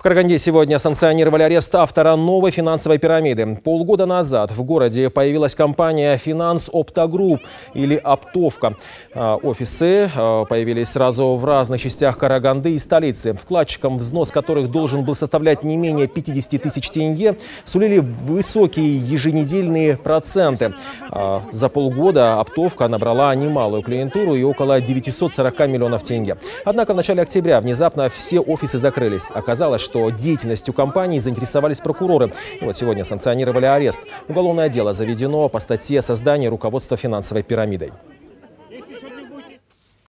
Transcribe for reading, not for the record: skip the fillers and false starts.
В Караганде сегодня санкционировали арест автора новой финансовой пирамиды. Полгода назад в городе появилась компания «Финанс Оптогрупп» или «Оптовка». Офисы появились сразу в разных частях Караганды и столицы. Вкладчикам, взнос которых должен был составлять не менее 50 тысяч тенге, сулили высокие еженедельные проценты. За полгода «Оптовка» набрала немалую клиентуру и около 940 миллионов тенге. Однако в начале октября внезапно все офисы закрылись. Оказалось, что деятельностью компании заинтересовались прокуроры. И вот сегодня санкционировали арест. Уголовное дело заведено по статье создания руководства финансовой пирамидой.